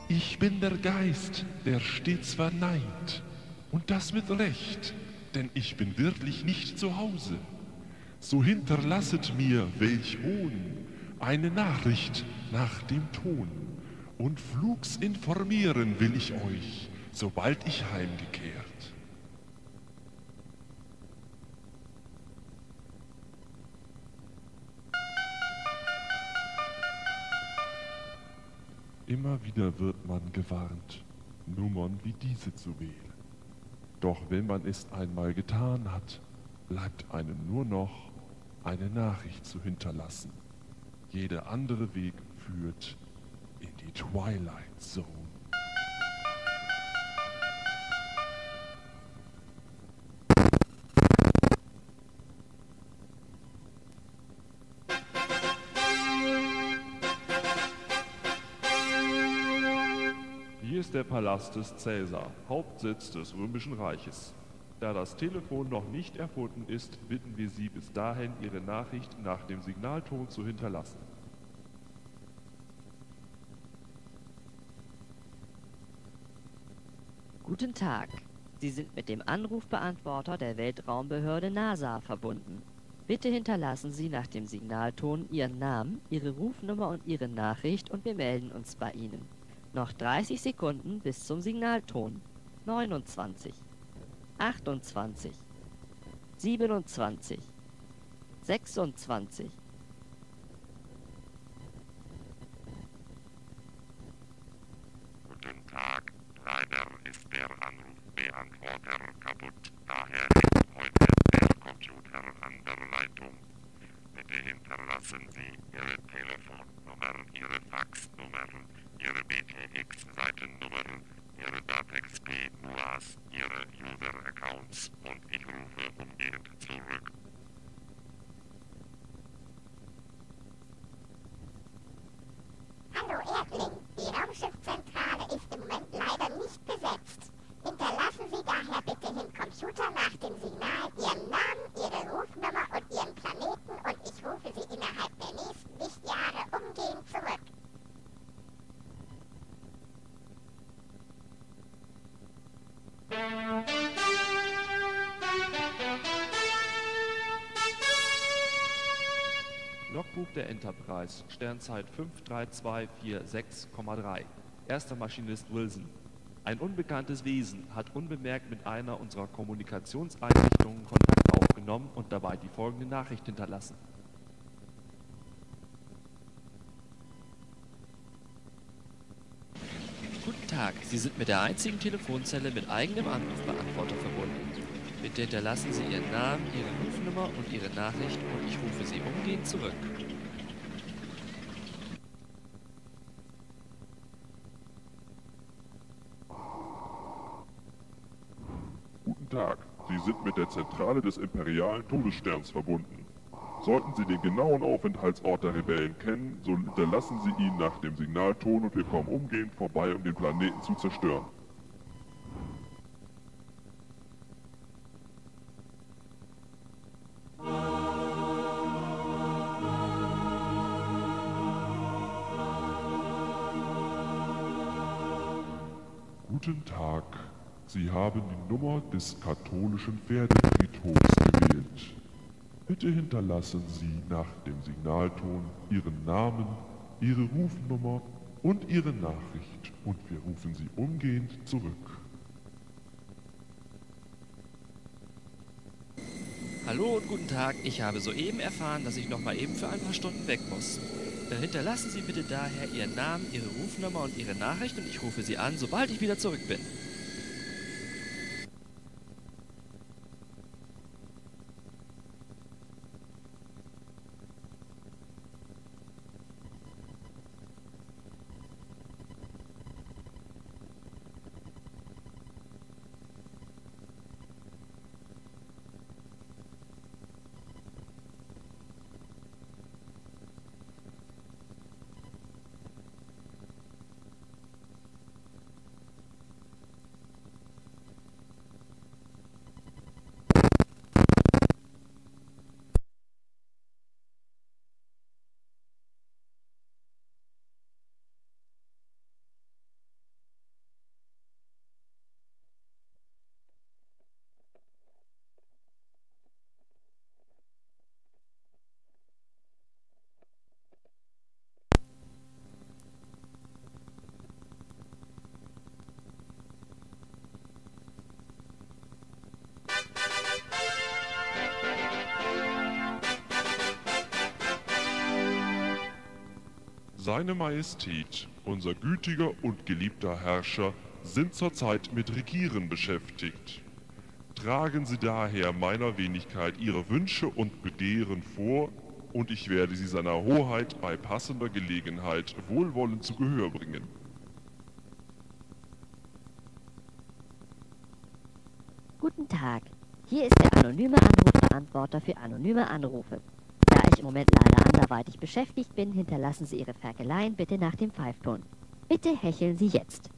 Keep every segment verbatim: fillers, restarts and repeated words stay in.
Ich bin der Geist, der stets verneint, und das mit Recht, denn ich bin wirklich nicht zu Hause. So hinterlasset mir, welch Hohn, eine Nachricht nach dem Ton, und flugs informieren will ich euch, sobald ich heimgekehrt. Immer wieder wird man gewarnt, Nummern wie diese zu wählen. Doch wenn man es einmal getan hat, bleibt einem nur noch eine Nachricht zu hinterlassen. Jeder andere Weg führt in die Twilight Zone. Hier ist der Palast des Caesar, Hauptsitz des Römischen Reiches. Da das Telefon noch nicht erfunden ist, bitten wir Sie bis dahin, Ihre Nachricht nach dem Signalton zu hinterlassen. Guten Tag. Sie sind mit dem Anrufbeantworter der Weltraumbehörde NASA verbunden. Bitte hinterlassen Sie nach dem Signalton Ihren Namen, Ihre Rufnummer und Ihre Nachricht und wir melden uns bei Ihnen. Noch dreißig Sekunden bis zum Signalton. neunundzwanzig, achtundzwanzig, siebenundzwanzig, sechsundzwanzig. Guten Tag. Leider ist der Anrufbeantworter kaputt. Daher ist heute der Computer an der Leitung. Bitte hinterlassen Sie Ihre Telefonnummer, Ihre Faxnummer, Ihre B T X-Seitennummer, Ihre DATEX-P-N U A S, Ihre User-Accounts und ich rufe umgehend zurück. Hallo Erdling, die Raumschiffzentrale ist im Moment leider nicht besetzt. Hinterlassen Sie daher bitte dem Computer nach dem Signal Ihren Namen, Ihre Rufnummer und Ihren Planeten und ich rufe Sie innerhalb der nächsten Lichtjahre umgehend zurück. Logbuch der Enterprise, Sternzeit fünf drei zwei vier sechs Komma drei. Erster Maschinist Wilson. Ein unbekanntes Wesen hat unbemerkt mit einer unserer Kommunikationseinrichtungen Kontakt aufgenommen und dabei die folgende Nachricht hinterlassen. Guten Tag. Sie sind mit der einzigen Telefonzelle mit eigenem Anrufbeantworter verbunden. Bitte hinterlassen Sie Ihren Namen, Ihre Rufnummer und Ihre Nachricht und ich rufe Sie umgehend zurück. Guten Tag, Sie sind mit der Zentrale des imperialen Todessterns verbunden. Sollten Sie den genauen Aufenthaltsort der Rebellen kennen, so hinterlassen Sie ihn nach dem Signalton und wir kommen umgehend vorbei, um den Planeten zu zerstören. Guten Tag, Sie haben die Nummer des katholischen Pferdefriedhofs gewählt. Bitte hinterlassen Sie nach dem Signalton Ihren Namen, Ihre Rufnummer und Ihre Nachricht und wir rufen Sie umgehend zurück. Hallo und guten Tag. Ich habe soeben erfahren, dass ich noch mal eben für ein paar Stunden weg muss. Äh, Hinterlassen Sie bitte daher Ihren Namen, Ihre Rufnummer und Ihre Nachricht und ich rufe Sie an, sobald ich wieder zurück bin. Seine Majestät, unser gütiger und geliebter Herrscher, sind zurzeit mit Regieren beschäftigt. Tragen Sie daher meiner Wenigkeit Ihre Wünsche und Begehren vor, und ich werde sie seiner Hoheit bei passender Gelegenheit wohlwollend zu Gehör bringen. Guten Tag, hier ist der anonyme Anrufbeantworter für anonyme Anrufe. Da ich im Moment leider anderweitig beschäftigt bin, hinterlassen Sie Ihre Ferkeleien bitte nach dem Pfeifton. Bitte hecheln Sie jetzt.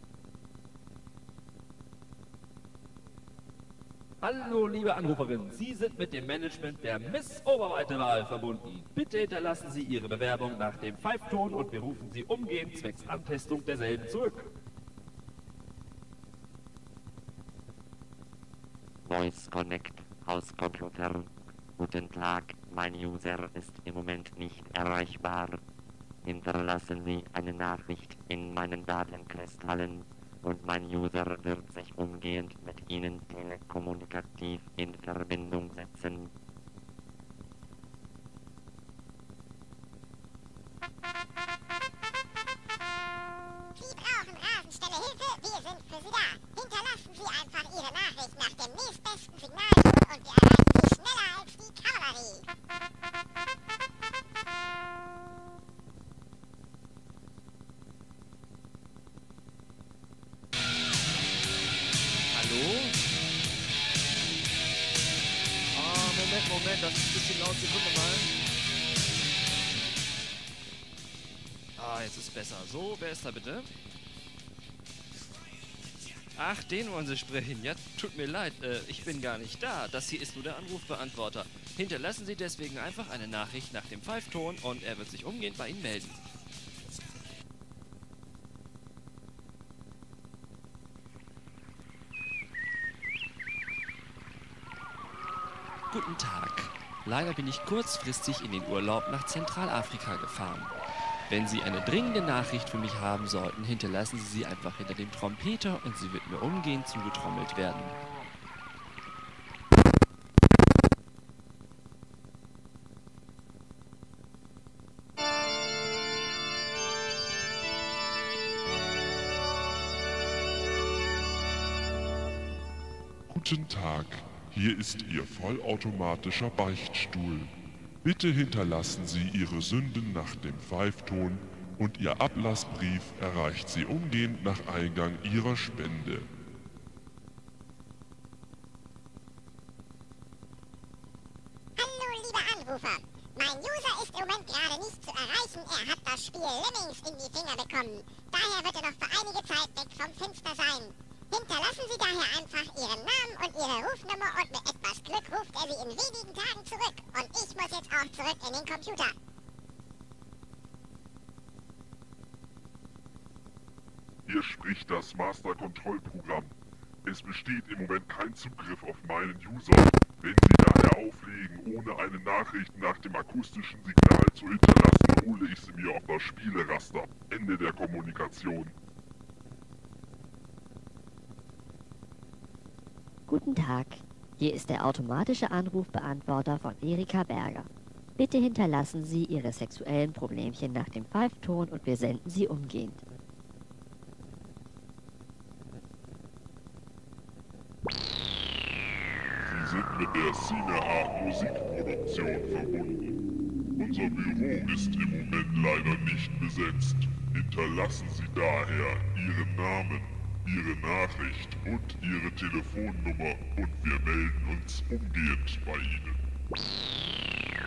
Hallo, liebe Anruferin, Sie sind mit dem Management der Miss Oberweite Wahl verbunden. Bitte hinterlassen Sie Ihre Bewerbung nach dem Pfeifton und wir rufen Sie umgehend zwecks Antestung derselben zurück. Voice Connect, Hauscomputer. Guten Tag, mein User ist im Moment nicht erreichbar. Hinterlassen Sie eine Nachricht in meinen Datenkristallen und mein User wird sich umgehend mit Ihnen telekommunikativ in Verbindung setzen. Sie brauchen rasendschnelle Hilfe, wir sind für Sie da. Hinterlassen Sie einfach Ihre Nachricht nach dem nächstbesten Signalton und wir erreichen Sie schneller als die Kavallerie. Hallo? Ah, Moment, Moment, das ist ein bisschen laut, Sekunde mal. Ah, jetzt ist besser. So, wer ist da bitte? Ach, den wollen Sie sprechen. Ja, tut mir leid, äh, ich bin gar nicht da. Das hier ist nur der Anrufbeantworter. Hinterlassen Sie deswegen einfach eine Nachricht nach dem Pfeifton und er wird sich umgehend bei Ihnen melden. Guten Tag. Leider bin ich kurzfristig in den Urlaub nach Zentralafrika gefahren. Wenn Sie eine dringende Nachricht für mich haben sollten, hinterlassen Sie sie einfach hinter dem Trompeter und sie wird mir umgehend zugetrommelt werden. Guten Tag, hier ist Ihr vollautomatischer Beichtstuhl. Bitte hinterlassen Sie Ihre Sünden nach dem Pfeifton und Ihr Ablassbrief erreicht Sie umgehend nach Eingang Ihrer Spende. Hallo, liebe Anrufer. Mein User ist im Moment gerade nicht zu erreichen. Er hat das Spiel Lemmings in die Finger bekommen. Daher wird er noch für einige Zeit weg vom Fenster sein. Hinterlassen Sie daher einfach Ihren Namen und Ihre Rufnummer und mit etwas Glück ruft er Sie in wenigen Tagen zurück. Und ich muss jetzt auch zurück in den Computer. Hier spricht das Master-Kontrollprogramm. Es besteht im Moment kein Zugriff auf meinen User. Wenn Sie daher auflegen, ohne eine Nachricht nach dem akustischen Signal zu hinterlassen, hole ich sie mir auf das Spieleraster. Ende der Kommunikation. Guten Tag, hier ist der automatische Anrufbeantworter von Erika Berger. Bitte hinterlassen Sie Ihre sexuellen Problemchen nach dem Pfeifton und wir senden sie umgehend. Sie sind mit der Cineart Musikproduktion verbunden. Unser Büro ist im Moment leider nicht besetzt. Hinterlassen Sie daher Ihren Namen, Ihre Nachricht und Ihre Telefonnummer und wir melden uns umgehend bei Ihnen.